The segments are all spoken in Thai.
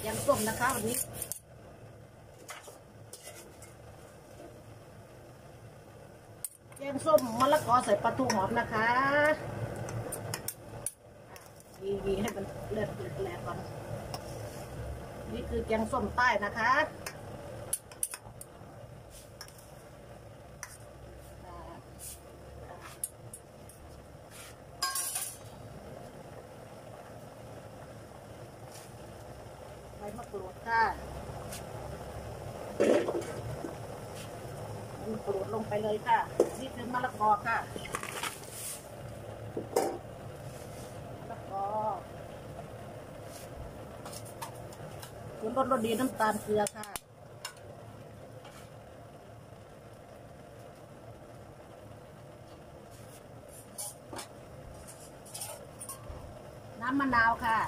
งส้มนะคะวันนี้แกงส้มมะละกอใส่ปลาทูหอมนะคะยีให้มันเลือดแหลกก่อนนี่คือแกงส้มใต้นะคะใบมะกรูดค่ะมะกรูดลงไปเลยค่ะนี่คือมะละกอค่ะมะละกอคุณรสดีน้ำตาลเกลือค่ะน้ำมะนาวค่ะ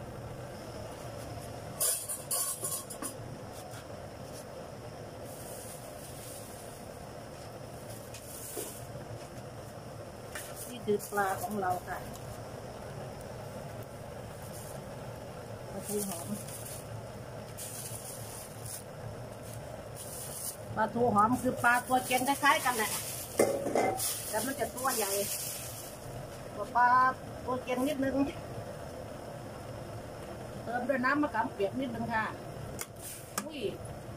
นี่คือปลาของเราค่ะปลาทูหอมปลาทูหอมคือปลาตัวเก่งคล้ายๆกันแหละแต่มันจะตัวใหญ่กว่าปลาตัวเก่งนิดนึงเติมด้วยน้ำมะขามเปียกนิดนึงค่ะอุ้ย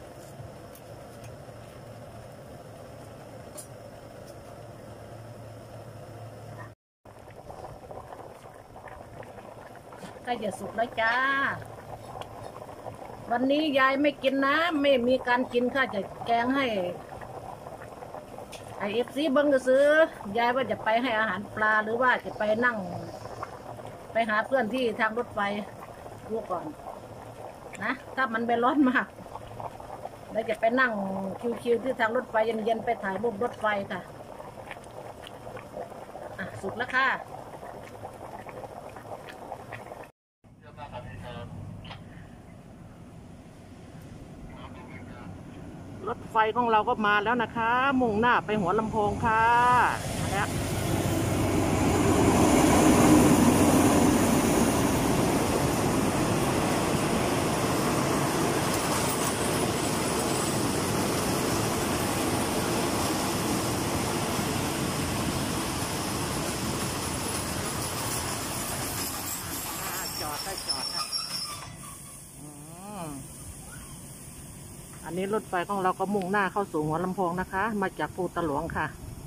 ใกล้จะสุกแล้วจ้าวันนี้ยายไม่กินน้ำไม่มีการกินค่ะจะแกงให้FCเบิ้งซื้อยายว่าจะไปให้อาหารปลาหรือว่าจะไปนั่งไปหาเพื่อนที่ทางรถไฟดูก่อนนะถ้ามันไม่ร้อนมากแล้วจะไปนั่งคิวๆที่ทางรถไฟเย็นๆไปถ่ายรูปรถไฟค่ะสุกแล้วค่ะรถไฟของเราก็มาแล้วนะคะมุ่งหน้าไปหัวลำโพงค่ะมาแล้วจอดค่ะอันนี้รถไฟของเราก็มุ่งหน้าเข้าสู่หัวลำโพงนะคะมาจากภูตะหลวงค่ะ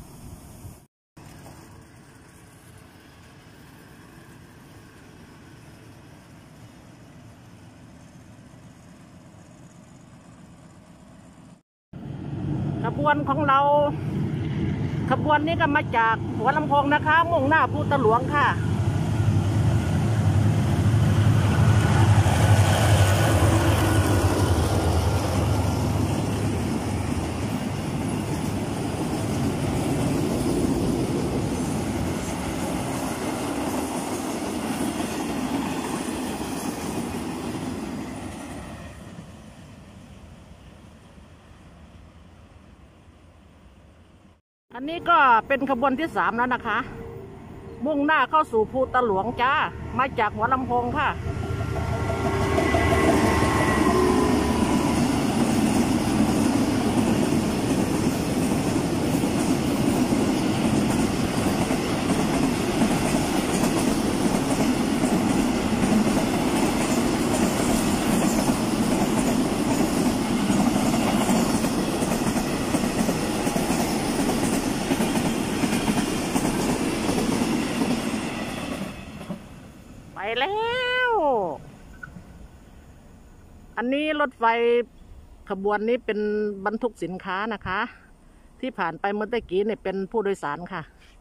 ขบวนของเราขบวนนี้ก็มาจากหัวลำโพงนะคะมุ่งหน้าภูตะหลวงค่ะอันนี้ก็เป็นขบวนที่3แล้วนะคะมุ่งหน้าเข้าสู่ภูตะหลวงจ้ามาจากหัวลำโพงค่ะไปแล้วอันนี้รถไฟขบวนนี้เป็นบรรทุกสินค้านะคะที่ผ่านไปเมื่อกี้เนี่ยเป็นผู้โดยสารค่ะ